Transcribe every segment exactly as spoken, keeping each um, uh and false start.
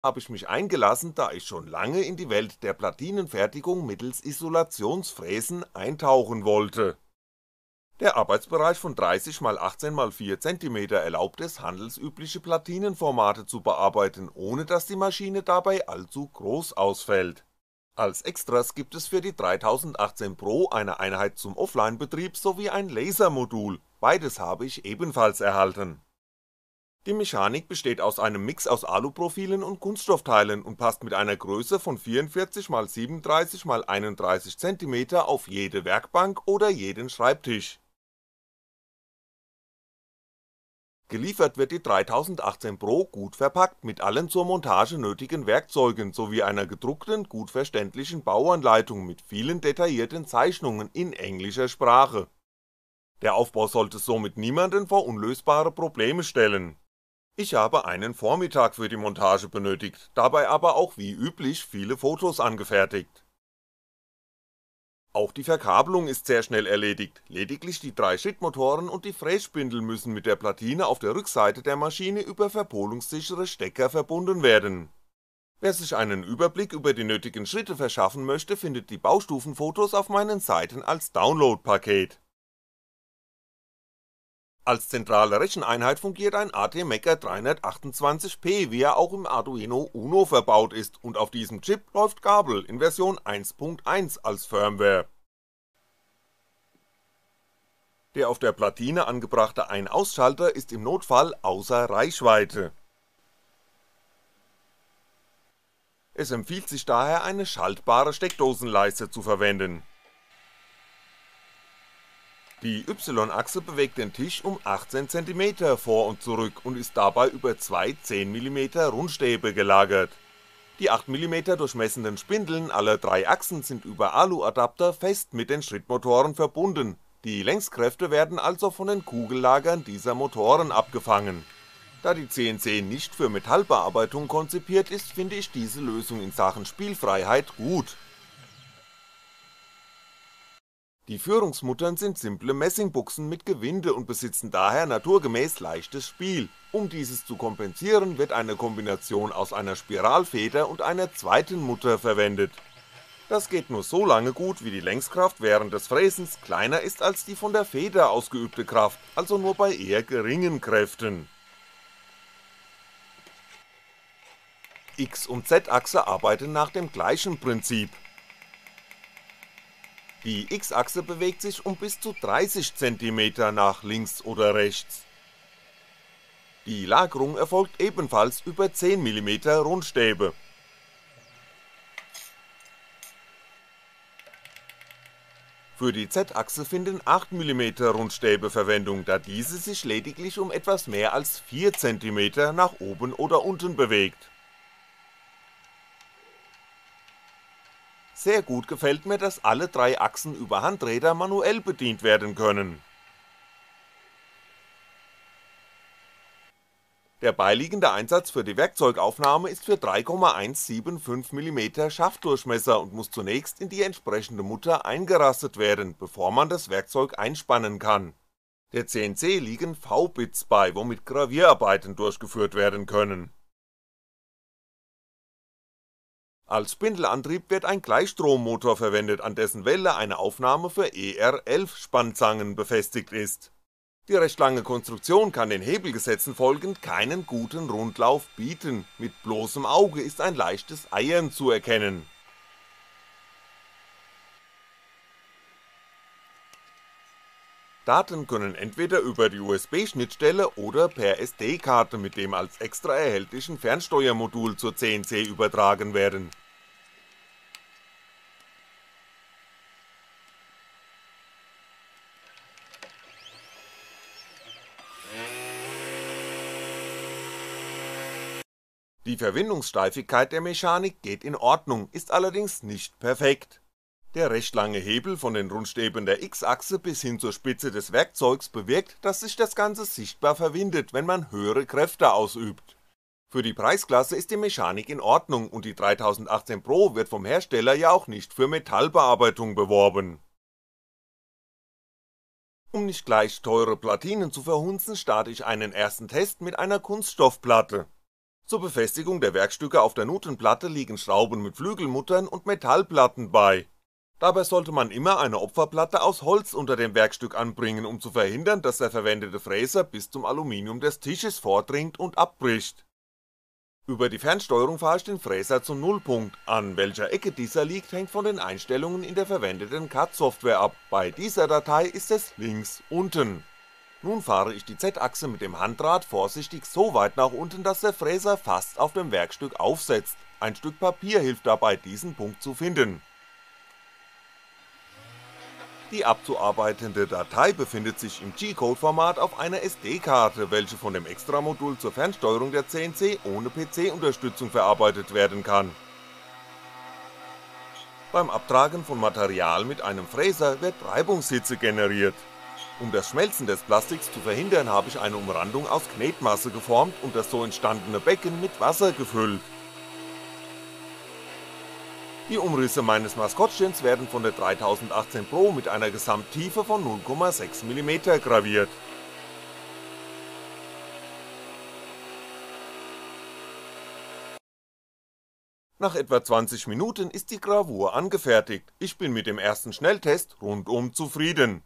habe ich mich eingelassen, da ich schon lange in die Welt der Platinenfertigung mittels Isolationsfräsen eintauchen wollte. Der Arbeitsbereich von dreißig mal achtzehn mal vier Zentimeter erlaubt es, handelsübliche Platinenformate zu bearbeiten, ohne dass die Maschine dabei allzu groß ausfällt. Als Extras gibt es für die dreitausendachtzehn Pro eine Einheit zum Offline-Betrieb sowie ein Lasermodul, beides habe ich ebenfalls erhalten. Die Mechanik besteht aus einem Mix aus Aluprofilen und Kunststoffteilen und passt mit einer Größe von vierundvierzig mal siebenunddreißig mal einunddreißig Zentimeter auf jede Werkbank oder jeden Schreibtisch. Geliefert wird die dreitausendachtzehn Pro gut verpackt mit allen zur Montage nötigen Werkzeugen sowie einer gedruckten, gut verständlichen Bauanleitung mit vielen detaillierten Zeichnungen in englischer Sprache. Der Aufbau sollte somit niemanden vor unlösbare Probleme stellen. Ich habe einen Vormittag für die Montage benötigt, dabei aber auch wie üblich viele Fotos angefertigt. Auch die Verkabelung ist sehr schnell erledigt, lediglich die drei Schrittmotoren und die Frässpindel müssen mit der Platine auf der Rückseite der Maschine über verpolungssichere Stecker verbunden werden. Wer sich einen Überblick über die nötigen Schritte verschaffen möchte, findet die Baustufenfotos auf meinen Seiten als Download-Paket. Als zentrale Recheneinheit fungiert ein A T Mega dreihundertachtundzwanzig P, wie er auch im Arduino Uno verbaut ist, und auf diesem Chip läuft Gabel in Version eins Punkt eins als Firmware. Der auf der Platine angebrachte Ein-Aus-Schalter ist im Notfall außer Reichweite. Es empfiehlt sich daher, eine schaltbare Steckdosenleiste zu verwenden. Die Y-Achse bewegt den Tisch um achtzehn Zentimeter vor und zurück und ist dabei über zwei zehn Millimeter Rundstäbe gelagert. Die acht Millimeter durchmessenden Spindeln aller drei Achsen sind über Alu-Adapter fest mit den Schrittmotoren verbunden, die Längskräfte werden also von den Kugellagern dieser Motoren abgefangen. Da die C N C nicht für Metallbearbeitung konzipiert ist, finde ich diese Lösung in Sachen Spielfreiheit gut. Die Führungsmuttern sind simple Messingbuchsen mit Gewinde und besitzen daher naturgemäß leichtes Spiel, um dieses zu kompensieren wird eine Kombination aus einer Spiralfeder und einer zweiten Mutter verwendet. Das geht nur so lange gut, wie die Längskraft während des Fräsens kleiner ist als die von der Feder ausgeübte Kraft, also nur bei eher geringen Kräften. X- und Z-Achse arbeiten nach dem gleichen Prinzip. Die X-Achse bewegt sich um bis zu dreißig Zentimeter nach links oder rechts. Die Lagerung erfolgt ebenfalls über zehn Millimeter Rundstäbe. Für die Z-Achse finden acht Millimeter Rundstäbe Verwendung, da diese sich lediglich um etwas mehr als vier Zentimeter nach oben oder unten bewegt. Sehr gut gefällt mir, dass alle drei Achsen über Handräder manuell bedient werden können. Der beiliegende Einsatz für die Werkzeugaufnahme ist für drei Komma hundertfünfundsiebzig Millimeter Schaftdurchmesser und muss zunächst in die entsprechende Mutter eingerastet werden, bevor man das Werkzeug einspannen kann. Der C N C liegen V-Bits bei, womit Gravierarbeiten durchgeführt werden können. Als Spindelantrieb wird ein Gleichstrommotor verwendet, an dessen Welle eine Aufnahme für E R elf Spannzangen befestigt ist. Die recht lange Konstruktion kann den Hebelgesetzen folgend keinen guten Rundlauf bieten, mit bloßem Auge ist ein leichtes Eiern zu erkennen. Daten können entweder über die U S B-Schnittstelle oder per S D-Karte mit dem als extra erhältlichen Fernsteuermodul zur C N C übertragen werden. Die Verwindungssteifigkeit der Mechanik geht in Ordnung, ist allerdings nicht perfekt. Der recht lange Hebel von den Rundstäben der X-Achse bis hin zur Spitze des Werkzeugs bewirkt, dass sich das Ganze sichtbar verwindet, wenn man höhere Kräfte ausübt. Für die Preisklasse ist die Mechanik in Ordnung und die dreitausendachtzehn Pro wird vom Hersteller ja auch nicht für Metallbearbeitung beworben. Um nicht gleich teure Platinen zu verhunzen, starte ich einen ersten Test mit einer Kunststoffplatte. Zur Befestigung der Werkstücke auf der Nutenplatte liegen Schrauben mit Flügelmuttern und Metallplatten bei. Dabei sollte man immer eine Opferplatte aus Holz unter dem Werkstück anbringen, um zu verhindern, dass der verwendete Fräser bis zum Aluminium des Tisches vordringt und abbricht. Über die Fernsteuerung fahre ich den Fräser zum Nullpunkt, an welcher Ecke dieser liegt, hängt von den Einstellungen in der verwendeten C A D-Software ab, bei dieser Datei ist es links unten. Nun fahre ich die Z-Achse mit dem Handrad vorsichtig so weit nach unten, dass der Fräser fast auf dem Werkstück aufsetzt, ein Stück Papier hilft dabei, diesen Punkt zu finden. Die abzuarbeitende Datei befindet sich im G-Code-Format auf einer S D-Karte, welche von dem Extramodul zur Fernsteuerung der C N C ohne P C-Unterstützung verarbeitet werden kann. Beim Abtragen von Material mit einem Fräser wird Reibungshitze generiert. Um das Schmelzen des Plastiks zu verhindern, habe ich eine Umrandung aus Knetmasse geformt und das so entstandene Becken mit Wasser gefüllt. Die Umrisse meines Maskottchens werden von der dreitausendachtzehn Pro mit einer Gesamttiefe von null Komma sechs Millimeter graviert. Nach etwa zwanzig Minuten ist die Gravur angefertigt, ich bin mit dem ersten Schnelltest rundum zufrieden.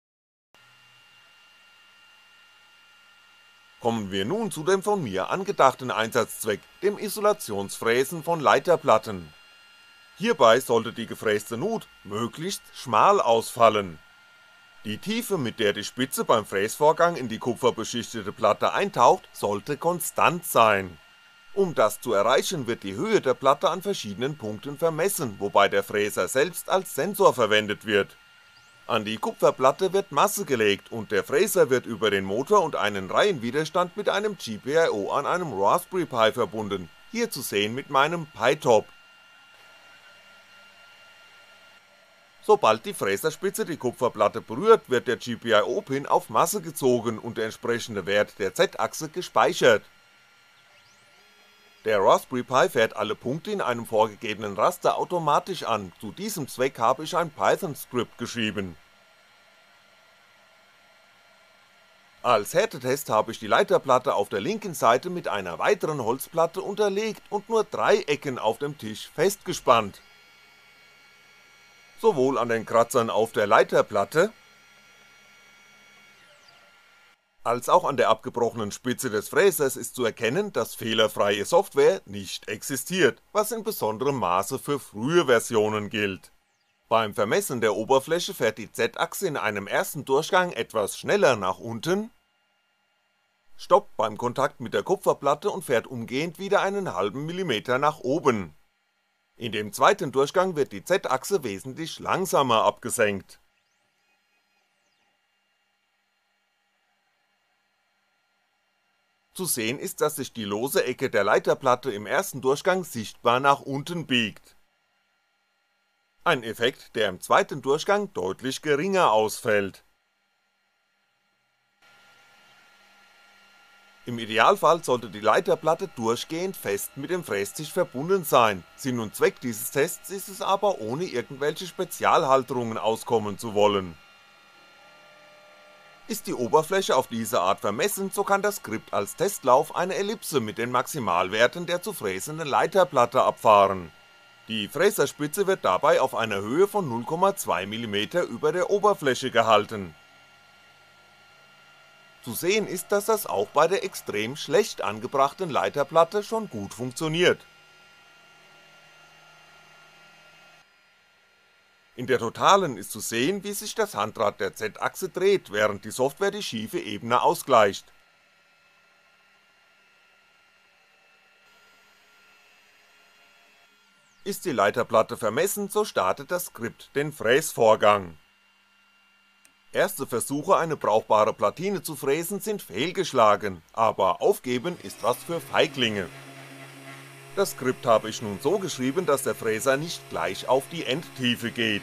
Kommen wir nun zu dem von mir angedachten Einsatzzweck, dem Isolationsfräsen von Leiterplatten. Hierbei sollte die gefräste Nut möglichst schmal ausfallen. Die Tiefe, mit der die Spitze beim Fräsvorgang in die kupferbeschichtete Platte eintaucht, sollte konstant sein. Um das zu erreichen, wird die Höhe der Platte an verschiedenen Punkten vermessen, wobei der Fräser selbst als Sensor verwendet wird. An die Kupferplatte wird Masse gelegt und der Fräser wird über den Motor und einen Reihenwiderstand mit einem G P I O an einem Raspberry Pi verbunden, hier zu sehen mit meinem Pi-Top. Sobald die Fräserspitze die Kupferplatte berührt, wird der G P I O-Pin auf Masse gezogen und der entsprechende Wert der Z-Achse gespeichert. Der Raspberry Pi fährt alle Punkte in einem vorgegebenen Raster automatisch an, zu diesem Zweck habe ich ein Python-Skript geschrieben. Als Härtetest habe ich die Leiterplatte auf der linken Seite mit einer weiteren Holzplatte unterlegt und nur drei Ecken auf dem Tisch festgespannt. Sowohl an den Kratzern auf der Leiterplatte als auch an der abgebrochenen Spitze des Fräsers ist zu erkennen, dass fehlerfreie Software nicht existiert, was in besonderem Maße für frühe Versionen gilt. Beim Vermessen der Oberfläche fährt die Z-Achse in einem ersten Durchgang etwas schneller nach unten, stoppt beim Kontakt mit der Kupferplatte und fährt umgehend wieder einen halben Millimeter nach oben. In dem zweiten Durchgang wird die Z-Achse wesentlich langsamer abgesenkt. Zu sehen ist, dass sich die lose Ecke der Leiterplatte im ersten Durchgang sichtbar nach unten biegt. Ein Effekt, der im zweiten Durchgang deutlich geringer ausfällt. Im Idealfall sollte die Leiterplatte durchgehend fest mit dem Frästisch verbunden sein, Sinn und Zweck dieses Tests ist es aber, ohne irgendwelche Spezialhalterungen auskommen zu wollen. Ist die Oberfläche auf diese Art vermessen, so kann das Skript als Testlauf eine Ellipse mit den Maximalwerten der zu fräsenden Leiterplatte abfahren. Die Fräserspitze wird dabei auf einer Höhe von null Komma zwei Millimeter über der Oberfläche gehalten. Zu sehen ist, dass das auch bei der extrem schlecht angebrachten Leiterplatte schon gut funktioniert. In der Totalen ist zu sehen, wie sich das Handrad der Z-Achse dreht, während die Software die schiefe Ebene ausgleicht. Ist die Leiterplatte vermessen, so startet das Skript den Fräsvorgang. Erste Versuche, eine brauchbare Platine zu fräsen, sind fehlgeschlagen, aber aufgeben ist was für Feiglinge. Das Skript habe ich nun so geschrieben, dass der Fräser nicht gleich auf die Endtiefe geht.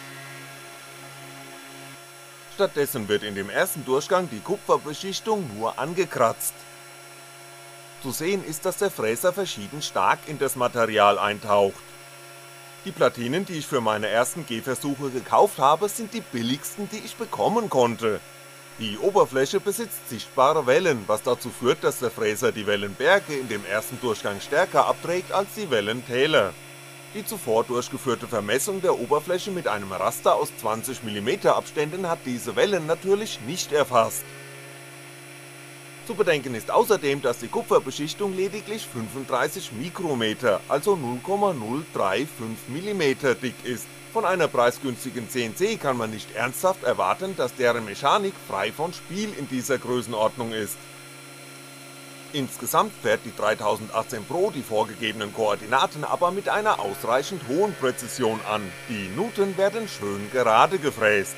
Stattdessen wird in dem ersten Durchgang die Kupferbeschichtung nur angekratzt. Zu sehen ist, dass der Fräser verschieden stark in das Material eintaucht. Die Platinen, die ich für meine ersten Gehversuche gekauft habe, sind die billigsten, die ich bekommen konnte. Die Oberfläche besitzt sichtbare Wellen, was dazu führt, dass der Fräser die Wellenberge in dem ersten Durchgang stärker abträgt als die Wellentäler. Die zuvor durchgeführte Vermessung der Oberfläche mit einem Raster aus zwanzig Millimeter Abständen hat diese Wellen natürlich nicht erfasst. Zu bedenken ist außerdem, dass die Kupferbeschichtung lediglich fünfunddreißig Mikrometer, also null Komma null drei fünf Millimeter dick ist. Von einer preisgünstigen C N C kann man nicht ernsthaft erwarten, dass deren Mechanik frei von Spiel in dieser Größenordnung ist. Insgesamt fährt die dreitausendachtzehn Pro die vorgegebenen Koordinaten aber mit einer ausreichend hohen Präzision an, die Nuten werden schön gerade gefräst.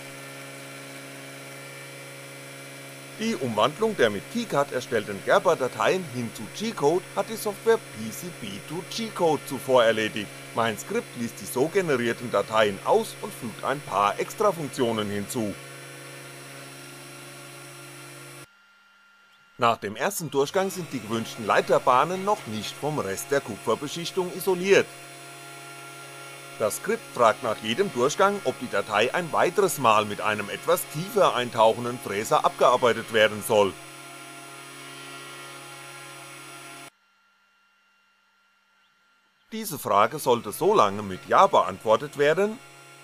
Die Umwandlung der mit KiCad erstellten Gerber-Dateien hin zu G-Code hat die Software P C B to G-Code zuvor erledigt. Mein Skript liest die so generierten Dateien aus und fügt ein paar Extrafunktionen hinzu. Nach dem ersten Durchgang sind die gewünschten Leiterbahnen noch nicht vom Rest der Kupferbeschichtung isoliert. Das Skript fragt nach jedem Durchgang, ob die Datei ein weiteres Mal mit einem etwas tiefer eintauchenden Fräser abgearbeitet werden soll. Diese Frage sollte so lange mit Ja beantwortet werden,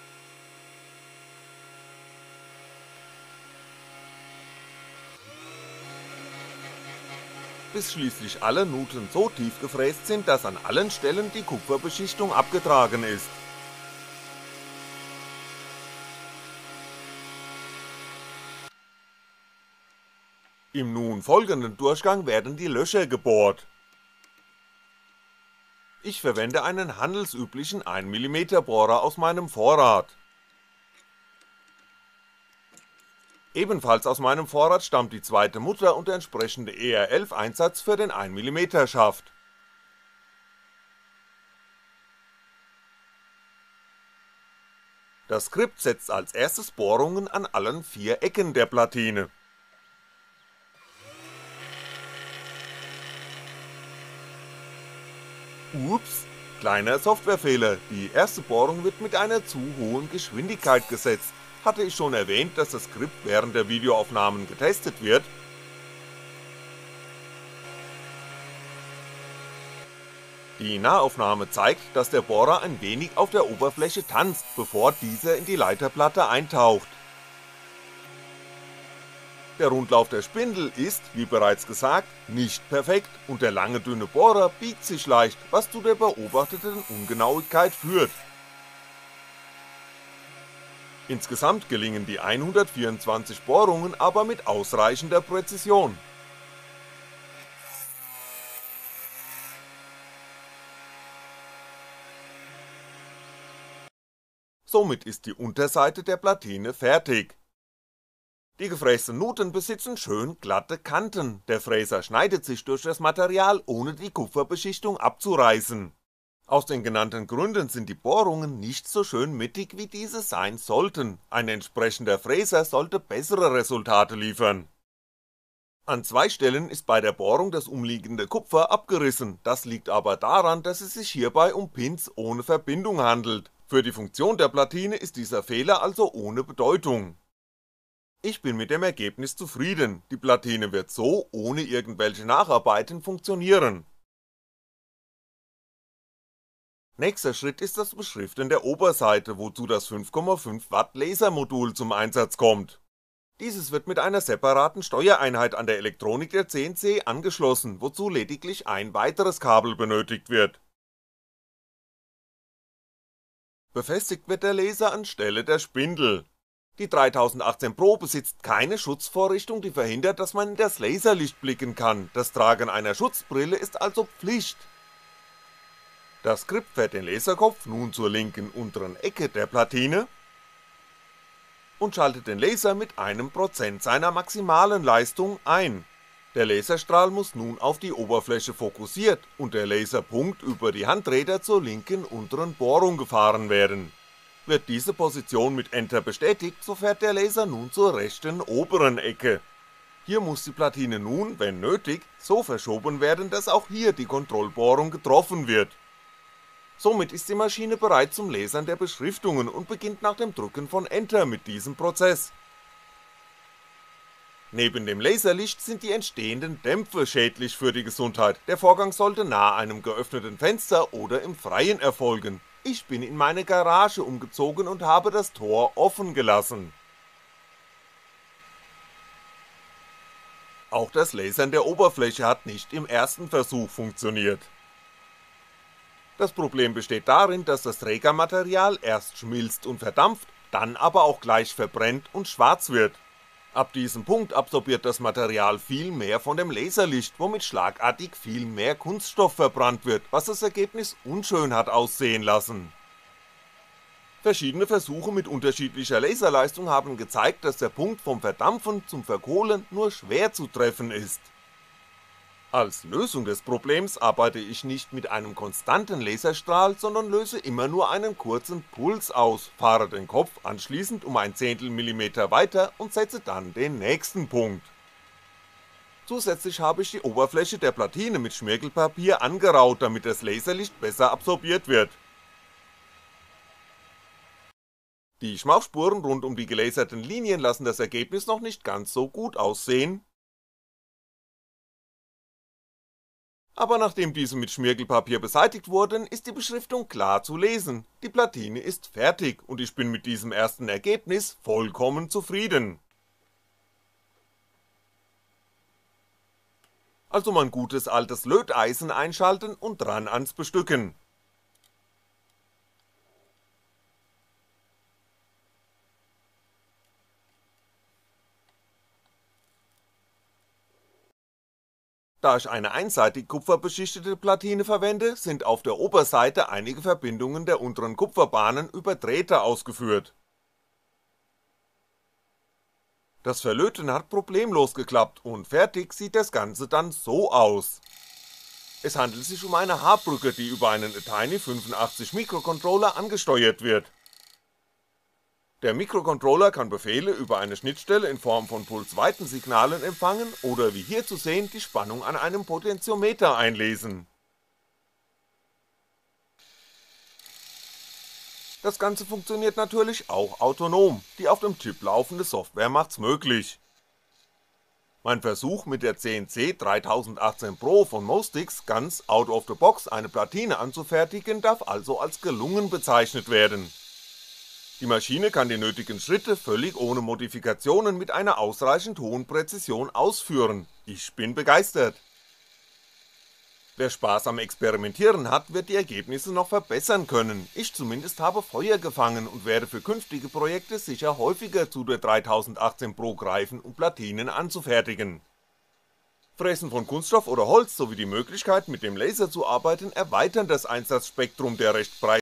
bis schließlich alle Nuten so tief gefräst sind, dass an allen Stellen die Kupferbeschichtung abgetragen ist. Im nun folgenden Durchgang werden die Löcher gebohrt. Ich verwende einen handelsüblichen ein Millimeter Bohrer aus meinem Vorrat. Ebenfalls aus meinem Vorrat stammt die zweite Mutter und der entsprechende E R elf Einsatz für den ein Millimeter Schaft. Das Skript setzt als erstes Bohrungen an allen vier Ecken der Platine. Ups, kleiner Softwarefehler, die erste Bohrung wird mit einer zu hohen Geschwindigkeit gesetzt. Hatte ich schon erwähnt, dass das Skript während der Videoaufnahmen getestet wird? Die Nahaufnahme zeigt, dass der Bohrer ein wenig auf der Oberfläche tanzt, bevor dieser in die Leiterplatte eintaucht. Der Rundlauf der Spindel ist, wie bereits gesagt, nicht perfekt und der lange dünne Bohrer biegt sich leicht, was zu der beobachteten Ungenauigkeit führt. Insgesamt gelingen die hundertvierundzwanzig Bohrungen aber mit ausreichender Präzision. Somit ist die Unterseite der Platine fertig. Die gefrästen Nuten besitzen schön glatte Kanten, der Fräser schneidet sich durch das Material, ohne die Kupferbeschichtung abzureißen. Aus den genannten Gründen sind die Bohrungen nicht so schön mittig wie diese sein sollten, ein entsprechender Fräser sollte bessere Resultate liefern. An zwei Stellen ist bei der Bohrung das umliegende Kupfer abgerissen, das liegt aber daran, dass es sich hierbei um Pins ohne Verbindung handelt, für die Funktion der Platine ist dieser Fehler also ohne Bedeutung. Ich bin mit dem Ergebnis zufrieden, die Platine wird so ohne irgendwelche Nacharbeiten funktionieren. Nächster Schritt ist das Beschriften der Oberseite, wozu das fünf Komma fünf Watt Lasermodul zum Einsatz kommt. Dieses wird mit einer separaten Steuereinheit an der Elektronik der C N C angeschlossen, wozu lediglich ein weiteres Kabel benötigt wird. Befestigt wird der Laser anstelle der Spindel. Die dreitausendachtzehn Pro besitzt keine Schutzvorrichtung, die verhindert, dass man in das Laserlicht blicken kann, das Tragen einer Schutzbrille ist also Pflicht. Das Skript fährt den Laserkopf nun zur linken unteren Ecke der Platine und schaltet den Laser mit einem Prozent seiner maximalen Leistung ein. Der Laserstrahl muss nun auf die Oberfläche fokussiert und der Laserpunkt über die Handräder zur linken unteren Bohrung gefahren werden. Wird diese Position mit Enter bestätigt, so fährt der Laser nun zur rechten oberen Ecke. Hier muss die Platine nun, wenn nötig, so verschoben werden, dass auch hier die Kontrollbohrung getroffen wird. Somit ist die Maschine bereit zum Lesern der Beschriftungen und beginnt nach dem Drücken von Enter mit diesem Prozess. Neben dem Laserlicht sind die entstehenden Dämpfe schädlich für die Gesundheit, der Vorgang sollte nahe einem geöffneten Fenster oder im Freien erfolgen. Ich bin in meine Garage umgezogen und habe das Tor offen gelassen. Auch das Lasern der Oberfläche hat nicht im ersten Versuch funktioniert. Das Problem besteht darin, dass das Trägermaterial erst schmilzt und verdampft, dann aber auch gleich verbrennt und schwarz wird. Ab diesem Punkt absorbiert das Material viel mehr von dem Laserlicht, womit schlagartig viel mehr Kunststoff verbrannt wird, was das Ergebnis unschön hat aussehen lassen. Verschiedene Versuche mit unterschiedlicher Laserleistung haben gezeigt, dass der Punkt vom Verdampfen zum Verkohlen nur schwer zu treffen ist. Als Lösung des Problems arbeite ich nicht mit einem konstanten Laserstrahl, sondern löse immer nur einen kurzen Puls aus, fahre den Kopf anschließend um ein Zehntel Millimeter weiter und setze dann den nächsten Punkt. Zusätzlich habe ich die Oberfläche der Platine mit Schmirgelpapier angeraut, damit das Laserlicht besser absorbiert wird. Die Schmauchspuren rund um die gelaserten Linien lassen das Ergebnis noch nicht ganz so gut aussehen, aber nachdem diese mit Schmirgelpapier beseitigt wurden, ist die Beschriftung klar zu lesen, die Platine ist fertig und ich bin mit diesem ersten Ergebnis vollkommen zufrieden. Also mein gutes altes Löteisen einschalten und dran ans Bestücken. Da ich eine einseitig kupferbeschichtete Platine verwende, sind auf der Oberseite einige Verbindungen der unteren Kupferbahnen über Drähte ausgeführt. Das Verlöten hat problemlos geklappt und fertig sieht das Ganze dann so aus. Es handelt sich um eine Haarbrücke, die über einen Atiny fünfundachtzig Mikrocontroller angesteuert wird. Der Mikrocontroller kann Befehle über eine Schnittstelle in Form von Pulsweitensignalen empfangen oder wie hier zu sehen die Spannung an einem Potentiometer einlesen. Das Ganze funktioniert natürlich auch autonom, die auf dem Chip laufende Software macht's möglich. Mein Versuch mit der C N C dreitausendachtzehn Pro von Mostix ganz out of the box eine Platine anzufertigen, darf also als gelungen bezeichnet werden. Die Maschine kann die nötigen Schritte völlig ohne Modifikationen mit einer ausreichend hohen Präzision ausführen, ich bin begeistert. Wer Spaß am Experimentieren hat, wird die Ergebnisse noch verbessern können, ich zumindest habe Feuer gefangen und werde für künftige Projekte sicher häufiger zu der dreitausendachtzehn Pro greifen, um Platinen anzufertigen. Fräsen von Kunststoff oder Holz sowie die Möglichkeit mit dem Laser zu arbeiten erweitern das Einsatzspektrum der recht breiten